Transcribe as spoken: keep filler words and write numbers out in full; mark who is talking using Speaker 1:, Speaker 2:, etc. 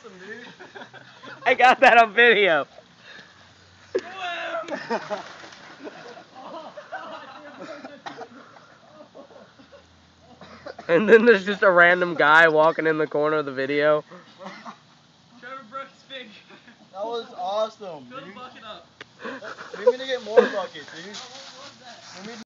Speaker 1: awesome, dude.
Speaker 2: I got that on video. And then there's just a random guy walking in the corner of the video.
Speaker 1: Trevor broke his finger.
Speaker 3: That was awesome.
Speaker 1: Fill the bucket up.
Speaker 3: We need to get more buckets, dude.